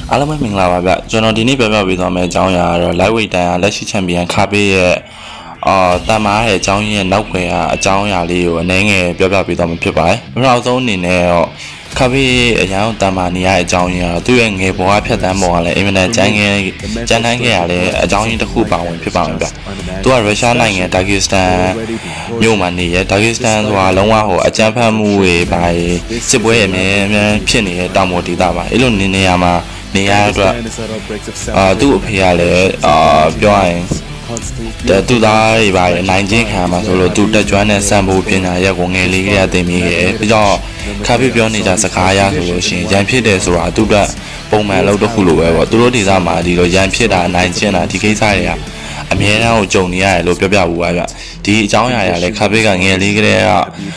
အားလုံးပဲမင်္ဂလာပါဗျကျွန်တော်ဒီနေ့ပြောပြပေးသွားမယ့်အကြောင်းအရာကတော့ lightweight တန်လက်ရှိချန်ပီယံခါပေးရဲ့တန်မားရဲ့အကြောင်းရင်းနောက်ွယ်အကြောင်းအရာလေးကိုအနည်းငယ်ပြောပြပေးသွားမှာဖြစ်ပါတယ်ပထမဆုံးအနေနဲ့တော့ခါပေးအရာတန်မာနေရတဲ့အကြောင်းရင်းကတော့သူ့ရဲ့ငယ်ဘဝဖြတ်သန်းပုံကလည်းအင်မတန်ကြမ်းတမ်းခဲ့ရတဲ့အကြောင်းရင်းတစ်ခုပါဝင်ဖြစ်ပါမယ်ဗျသူကရုရှားနိုင်ငံဒါဂီစတန်မြို့မှာနေရဒါဂီစတန်ဆိုတာလုံးဝအကြမ်းဖက်မှုတွေပါစစ်ပွဲအများဖြစ်နေတဲ့တောင်ပေါ်ဒေသပါအဲ့လိုနေရာမှာနေရအတွက်သူ့အဖေကလည်းပြောရရင်သူသားတွေပါနိုင်ချင်းခံမှာဆိုလို့သူတက်ကြွတဲ့စံဖို့ပညာရက်ကိုငယ်လေးကတင်ပြီးခဲ့ပြီးတော့ခါပြပြောနေကြစကားရဆိုလို့ရှိရင်ရန်ဖြစ်တယ်ဆိုတာသူတို့ပုံမှန်လို့တစ်ခုလိုပဲပေါ့သူတို့ဒေသမှာဒီလိုရန်ဖြစ်တာနိုင်ချင်းတာဒီကိစ္စတွေကအများအားကိုကြုံနေရတယ်လို့ပြောပြဘူးပါဗျဒီအကြောင်းအရာတွေလည်းခါပြကငယ်လေးကလေးက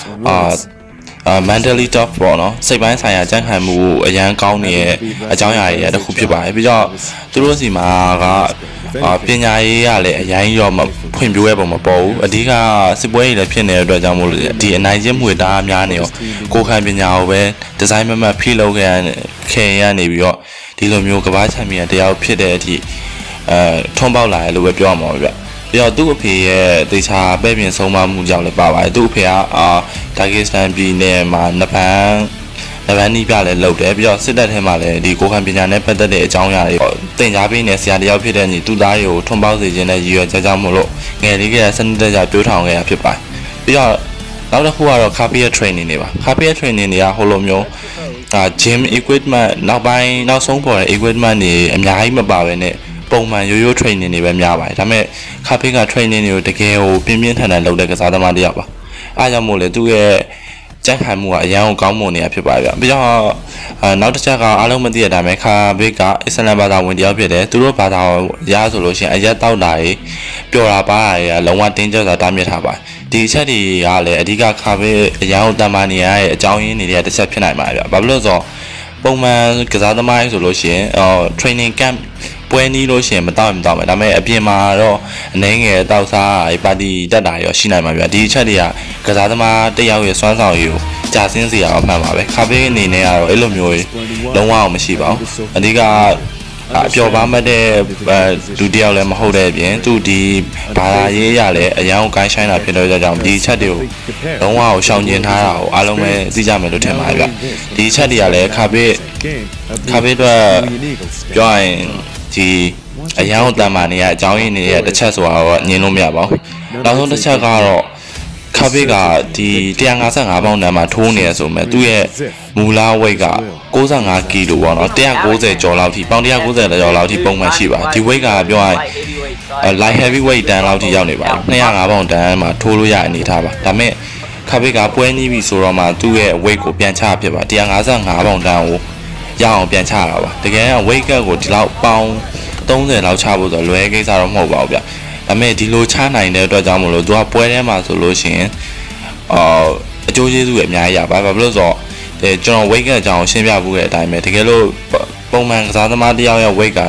mentally tough ပေါ့နော်စိတ်ပိုင်းဆိုင်ရာကြံ့ခိုင်မှုအရန်ကောင်းနေတဲ့အကြောင်းအရာတွေတစ်ခုဖြစ်ပါတယ်ပြီးတော့သူတို့စီမှာကပညာရေးကလည်းအရင်ရောမဖွံ့ဖြိုးရပုံမပေါ်ဘူးအဓိကစစ်ပွဲတွေလည်းဖြစ်နေတဲ့အတွက်ကြောင့်မို့လို့ဒီအနိုင်ကျင့်မှုတွေတအားများနေရောကိုခံပညာကိုပဲဒီဇိုင်းမမတ်ဖိလုပ်ခဲ့ရနေပြီးတော့ဒီလိုမျိုးကမ္ဘာချန်ပီယံတယောက်ဖြစ်တဲ့အထိထွန်းပေါက်လာတယ်လို့ပဲပြောရမှာပါဗျပြီးတော့သူ့အဖေရဲ့တေချာပဲ့ပြင်ဆုံးမမှုကြောင့်လည်းပါပါတယ်သူ့အဖေကဒါဂီစတန်ပြည်နယ်မှာနဗန်းနီးပြလည်းလုပ်တယ်ပြီးတော့စစ်တပ်ထဲမှာလည်းဒီကိုခံပညာနဲ့ပတ်သက်တဲ့အကြောင်းအရာတွေသင်ကြားပေးနေဆရာတယောက်ဖြစ်တဲ့ညီသူသားတွေကိုထွန်းပေါက်စေခြင်းနဲ့ရည်ရွယ်ချက်ကြောင့်မို့လို့ငယ်လေးကစနစ်တကျပြိုးထောင်ခဲ့ရဖြစ်ပါတယ်ပြီးတော့နောက်တစ်ခုကတော့ခါပီယာ training တွေပါခါပီယာ training တွေကဟိုလိုမျိုးgym equipment နောက်ဆုံးပေါ်တဲ့ equipment တွေအများကြီးမပါဘဲနဲ့ပုံမှန်ရိုးရိုး training တွေပဲများပါတယ်ဒါပေမဲ့ခါဖေးက training တွေကိုတကယ်ကိုပြင်းပြင်းထန်ထန်လုပ်တဲ့ကစားသမားတစ်ယောက်ပါအားကြောင့်မို့လေသူ့ရဲ့ကြက်ခိုင်မှုကအရန်ကိုကောင်းမွန်နေတာဖြစ်ပါတယ်ဗျပြီးတော့နောက်တစ်ချက်ကအားလုံးမသိရတဲ့အတိုင်းခါဖေးကအစ္စလမ်ဘာသာဝင်တစ်ယောက်ဖြစ်တယ်သူတို့ဘာသာရဆိုလို့ရှိရင်အရက်တောက်တာတွေပျော်တာပါတာတွေလုံးဝတင်းကျပ်စွာတားမြစ်ထားပါတယ်ဒီအချက်တွေကလည်းအဓိကခါဖေးအရန်ကိုတန်မာနေရတဲ့အကြောင်းရင်းတွေတစ်ချက်ဖြစ်နိုင်ပါတယ်ဗျဘာဖြစ်လို့ဆိုတော့ပုံမှန်ကစားသမားဆိုလို့ရှိရင်training campပွဲနီးလို့ရှိရင်မတောက်မယ်ဒါပေမဲ့အပြင်မှာတော့အနှဲငယ်တောက်စားပါတီတက်တာရောရှိနိုင်မှာဗျဒီအချက်တွေကကစားသမားတယောက်ရဲ့စွမ်းဆောင်ရည်ကိုကြာဆင်းစေရအောင်မှန်ပါပဲခါပေးအနေနဲ့ကတော့အဲ့လိုမျိုးလုံးဝမရှိပါဘူးအဓိကအပျော်ပါမဲ့တဲ့လူတယောက်လည်းမဟုတ်တဲ့အပြင်သူဒီဘာသာရေးရလည်းအရန်ကိုကိုင်းဆိုင်တာဖြစ်တဲ့ကြောင့်ဒီအချက်တွေကိုလုံးဝကိုရှောင်ကျဉ်ထားတာကိုအားလုံးပဲသိကြမယ်လို့ထင်ပါတယ်ဗျဒီအချက်တွေကလည်းခါပေးတော့ပြောရင်ဒီအရန်ကိုတန်မာနေရအကြောင်းရင်းနေတဲ့တစ်ချက်ဆိုတာတော့ညင်လို့မရပါဘူးနောက်ဆုံးတစ်ချက်ကတော့ခါဖေးကဒီ155ပေါင်တန်းမှာထိုးနေရဆိုမဲ့သူ့ရဲ့မူလ weight က65ကီလိုပေါ့နော်190ကျော်လောက်ထိပေါင်190ကျော်လောက်ထိပုံမှန်ရှိပါဒီ weight ကပြောရရင် light heavy weight တန်းလောက်ထိရောက်နေပါတယ်205ပေါင်တန်းမှာထိုးလို့ရအနေထားပါဒါပေမဲ့ခါဖေးကပွဲနီးပြီဆိုတော့မှသူ့ရဲ့ weight ကိုပြန်ချဖြစ်ပါ155ပေါင်တန်းကိုရအောင်ပြန်ချတာပါတကယ်က weight cut ကိုဒီလောက်ပေါင်30လောက်ချဖို့ဆိုလွယ်ကိစ္စတော့မဟုတ်ပါဘူးဗျဒါပေမဲ့ဒီလိုချနိုင်တဲ့အတွက်ကြောင့်မလို့သူကပွဲထဲမှာဆိုလို့ရှိရင်အကျိုးကျေးဇူးတွေအများကြီးရပါဘာဖြစ်လို့ဆိုတော့ကျွန်တော် weight cut အကြောင်းရှင်းပြဖို့တဲ့အတိုင်းပဲတကယ်လို့ပုံမှန်ကစားသမားတယောက်ရဲ့ weight က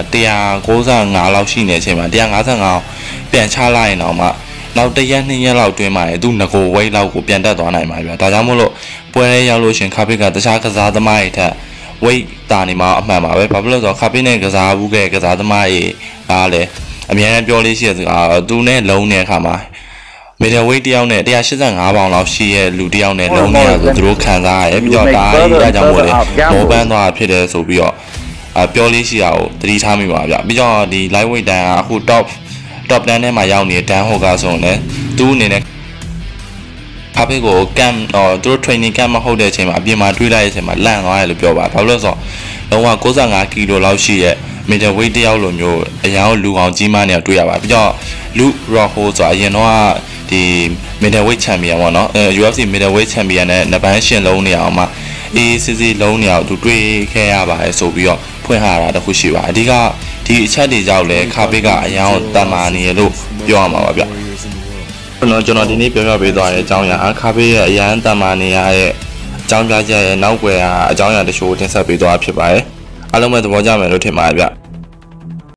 195လောက်ရှိနေတဲ့အချိန်မှာ155ပြန်ချလိုက်ရင်တော့မှနောက်1ရက်2ရက်လောက်တွင်းမှာသူငကို weight လောက်ကိုပြန်တက်သွားနိုင်ပါဗျဒါကြောင့်မို့လို့ပွဲထဲရောက်လို့ရှိရင်ခါဖေးကတခြားကစားသမားတွေထက်weight တာနေမှာအမှန်ပါပဲဘာဖြစ်လို့ဆိုတော့ခါပေးနဲ့ကစားဘူးကစားသမားကြီးကလည်းအများနဲ့ပြောလေးရှိတဲ့စကားသူနဲ့လုံးတဲ့အခါမှာ middle weight တယောက်နဲ့185ပေါင်လောက်ရှိရဲ့လူတယောက်နဲ့လုံးနေရဆိုသူတို့ခံစားရတယ်ပြီးတော့ဒါကြောင့်မို့လဲမောပန်းသွားဖြစ်တယ်ဆိုပြီးတော့ပြောလေးရှိတာကိုသတိထားမိပါဗျပြီးတော့ဒီ light weight တန်းကအခု top 10ထဲမှာရောက်နေတဲ့ Dan Hooker ဆိုရင်လည်းသူ့အနေနဲ့ခါဖေးကို camp သူတို့ training camp မဟုတ်တဲ့အချိန်မှာအပြင်မှာတွေးလိုက်တဲ့အချိန်မှာလန့်သွားတယ်လို့ပြောပါဘာလို့လဲဆိုတော့လုံးဝ65ကီလိုလောက်ရှိရဲ့ middle weight တယောက်လိုမျိုးအရန်ကိုလူကောင်ကြီးမနေတွေ့ရပါပြီးတော့လူ Rojo ဆိုတာအရင်တော့ဒီ middle weight champion ပေါ့နော်UFC middle weight champion နဲ့နပန်းရှင်လုံးနေအောင်မှ ACC လုံးနေအောင်သူတွေ့ခဲ့ရပါတယ်ဆိုပြီးတော့ဖွင့်ထားတာတခုရှိပါအဓိကဒီအချက်တွေကြောင့်လည်းခါဖေးကအရန်ကိုတန်မာနေရလို့ပြောရမှာပါဗျကျွန်တော်ဒီနေ့ပြောပြပေးသွားတဲ့အကြောင်းအရာခါဖေးရဲ့အရန်တန်မာနေရတဲ့အကြောင်းပြချက်ရဲ့နောက်ွယ်အကြောင်းအရာတချို့တင်ဆက်ပေးသွားဖြစ်ပါတယ်အားလုံးပဲသဘောကျမယ်လို့ထင်ပါတယ်ဗျ